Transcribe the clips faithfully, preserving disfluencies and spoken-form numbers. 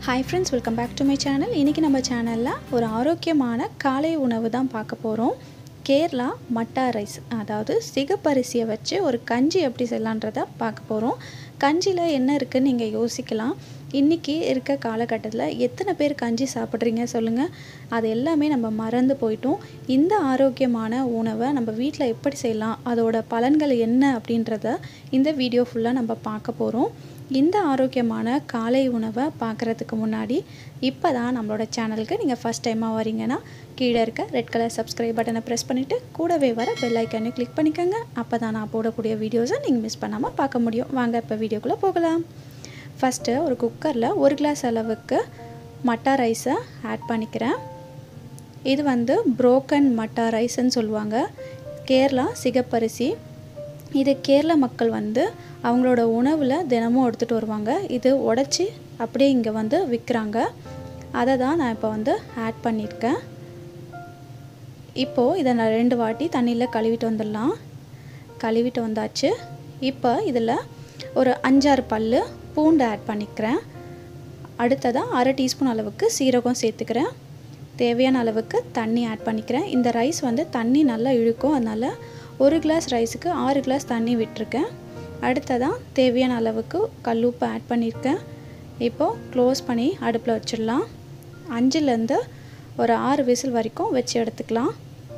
Hi friends, welcome back to my channel. இன்னைக்கு நம்ம சேனல்ல ஒரு ஆரோக்கியமான காலை உணவு தான் பார்க்க போறோம். கேரளா மட்டா ரைஸ், அதாவது சிகப்பரிசியை வச்சு ஒரு கஞ்சி எப்படி செய்யலாம்ன்றத பார்க்க போறோம். கஞ்சில என்ன இருக்குன்னு நீங்க யோசிக்கலாம். இன்னைக்கு இருக்க காலகட்டத்துல எத்தனை பேர் கஞ்சி சாப்பிடுறீங்க சொல்லுங்க? அது எல்லாமே நம்ம மறந்து போய்ட்டோம். இந்த ஆரோக்கியமான உணவை நம்ம வீட்ல எப்படி செய்யலாம், அதோட பலன்கள் என்ன அப்படின்றத இந்த வீடியோ ஃபுல்லா நம்ம பார்க்க போறோம். இந்த ஆரோக்கியமான காலை உணவை பார்க்குறதுக்கு முன்னாடி இப்போ தான் நம்மளோட சேனலுக்கு நீங்கள் ஃபஸ்ட் டைமாக வரீங்கன்னா கீழே இருக்க ரெட் கலர் சப்ஸ்கிரைப் பட்டனை ப்ரெஸ் பண்ணிவிட்டு கூடவே வர பெல் ஐக்கானையும் கிளிக் பண்ணிக்கோங்க. அப்போ தான் நான் போடக்கூடிய வீடியோஸை நீங்கள் மிஸ் பண்ணாமல் பார்க்க முடியும். வாங்க இப்போ வீடியோக்குள்ளே போகலாம். ஃபஸ்ட்டு ஒரு குக்கரில் ஒரு கிளாஸ் அளவுக்கு மட்டா ரைஸை ஆட் பண்ணிக்கிறேன். இது வந்து புரோக்கன் மட்டா ரைஸ்ன்னு சொல்லுவாங்க. கேரளா சிகப்பரிசி. இது கேரளா மக்கள் வந்து அவங்களோட உணவில் தினமும் எடுத்துகிட்டு வருவாங்க. இது உடச்சி அப்படியே இங்கே வந்து விற்கிறாங்க. அதை தான் நான் இப்போ வந்து ஆட் பண்ணியிருக்கேன். இப்போது இதை நான் ரெண்டு வாட்டி தண்ணியில் கழுவிட்டு வந்துடலாம். கழுவிட்டு வந்தாச்சு. இப்போ இதில் ஒரு அஞ்சாறு பல் பூண்டு ஆட் பண்ணிக்கிறேன். அடுத்ததாக அரை டீஸ்பூன் அளவுக்கு சீரகம் சேர்த்துக்கிறேன். தேவையான அளவுக்கு தண்ணி ஆட் பண்ணிக்கிறேன். இந்த ரைஸ் வந்து தண்ணி நல்லா இழுக்கும், அதனால் ஒரு கிளாஸ் ரைஸுக்கு ஆறு கிளாஸ் தண்ணி விட்டுருக்கேன். அடுத்ததான் தேவையான அளவுக்கு கல்லுப்பு ஆட் பண்ணியிருக்கேன். இப்போது க்ளோஸ் பண்ணி அடுப்பில் வச்சிடலாம். அஞ்சுலேருந்து ஒரு ஆறு விசில் வரைக்கும் வச்சு எடுத்துக்கலாம்.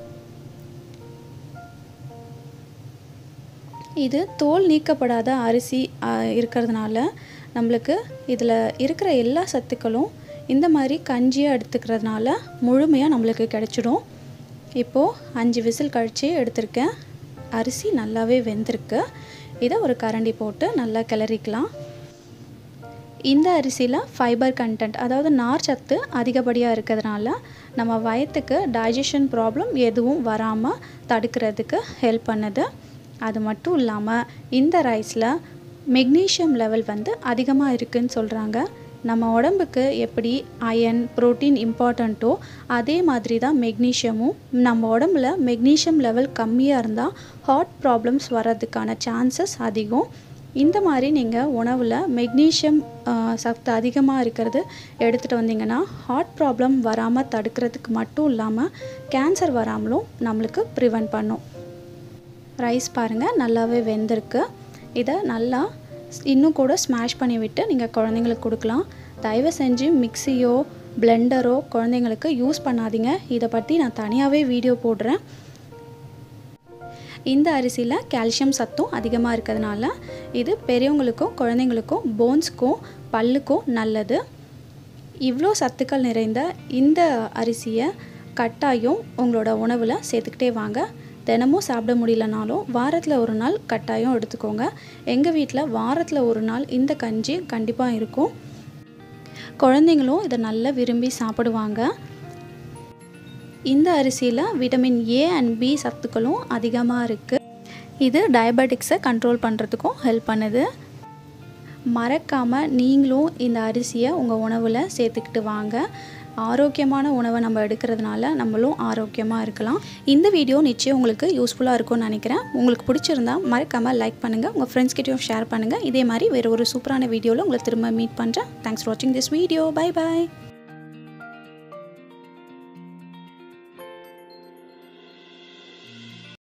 இது தோல் நீக்கப்படாத அரிசி இருக்கிறதுனால நம்மளுக்கு இதில் இருக்கிற எல்லா சத்துக்களும் இந்த மாதிரி கஞ்சியாக எடுத்துக்கிறதுனால முழுமையாக நம்மளுக்கு கிடைச்சிடும். இப்போது அஞ்சு விசில் கழித்து எடுத்திருக்கேன். அரிசி நல்லாவே வெந்திருக்கு. இதை ஒரு கரண்டி போட்டு நல்லா கிளறிக்கலாம். இந்த அரிசியில் ஃபைபர் கண்டென்ட், அதாவது நார் சத்து அதிகப்படியாக இருக்கிறதுனால நம்ம வயத்துக்கு டைஜஷன் ப்ராப்ளம் எதுவும் வராமல் தடுக்கிறதுக்கு ஹெல்ப் பண்ணுது. அது மட்டும் இல்லாமல் இந்த ரைஸில் மெக்னீஷியம் லெவல் வந்து அதிகமாக இருக்குதுன்னு சொல்கிறாங்க. நம்ம உடம்புக்கு எப்படி அயன் புரோட்டீன் இம்பார்ட்டண்ட்டோ அதே மாதிரி தான் மெக்னீஷியமும். நம்ம உடம்புல மெக்னீஷியம் லெவல் கம்மியாக இருந்தால் ஹார்ட் ப்ராப்ளம்ஸ் வர்றதுக்கான சான்சஸ் அதிகம். இந்த மாதிரி நீங்கள் உணவில் மெக்னீஷியம் சத்து அதிகமாக இருக்கிறது எடுத்துகிட்டு வந்தீங்கன்னா ஹார்ட் ப்ராப்ளம் வராமல் தடுக்கிறதுக்கு மட்டும் இல்லாமல் கேன்சர் வராமலும் நம்மளுக்கு ப்ரிவென்ட் பண்ணும். ரைஸ் பாருங்கள் நல்லாவே வெந்திருக்கு. இதை நல்லா இன்னும் கூட ஸ்மாஷ் பண்ணி விட்டு நீங்கள் குழந்தைங்களுக்கு கொடுக்கலாம். தயவு செஞ்சு மிக்சியோ பிளெண்டரோ குழந்தைங்களுக்கு யூஸ் பண்ணாதீங்க. இதை பற்றி நான் தனியாகவே வீடியோ போடுறேன். இந்த அரிசியில் கால்சியம் சத்தும் அதிகமாக இருக்கிறதுனால இது பெரியவங்களுக்கும் குழந்தைங்களுக்கும் போன்ஸ்க்கும் பல்லுக்கும் நல்லது. இவ்வளோ சத்துக்கள் நிறைந்த இந்த அரிசியை கட்டாயம் உங்களோட உணவில் சேர்த்துக்கிட்டே வாங்க. தினமும் சாப்பிட முடியலனாலும் வாரத்தில் ஒரு நாள் கட்டாயம் எடுத்துக்கோங்க. எங்கள் வீட்டில் வாரத்தில் ஒரு நாள் இந்த கஞ்சி கண்டிப்பாக இருக்கும். குழந்தைங்களும் இதை நல்லா விரும்பி சாப்பிடுவாங்க. இந்த அரிசியில் விட்டமின் ஏ அண்ட் பி சத்துக்களும் அதிகமாக இருக்குது. இது டயபெட்டிக்ஸை கண்ட்ரோல் பண்ணுறதுக்கும் ஹெல்ப் பண்ணுது. மறக்காமல் நீங்களும் இந்த அரிசியை உங்கள் உணவில் சேர்த்துக்கிட்டு வாங்க. ஆரோக்கியமான உணவை நம்ம எடுக்கிறதுனால நம்மளும் ஆரோக்கியமாக இருக்கலாம். இந்த வீடியோ நிச்சயம் உங்களுக்கு யூஸ்ஃபுல்லாக இருக்கும்னு நினைக்கிறேன். உங்களுக்கு பிடிச்சிருந்தா மறக்காமல் லைக் பண்ணுங்கள், உங்கள் ஃப்ரெண்ட்ஸ்கிட்டையும் ஷேர் பண்ணுங்கள். இதே மாதிரி வேறு ஒரு சூப்பரான வீடியோவில் உங்களை திரும்ப மீட் பண்ணுறேன். தேங்க்ஸ் ஃபார் வாட்சிங் திஸ் வீடியோ. Bye bye.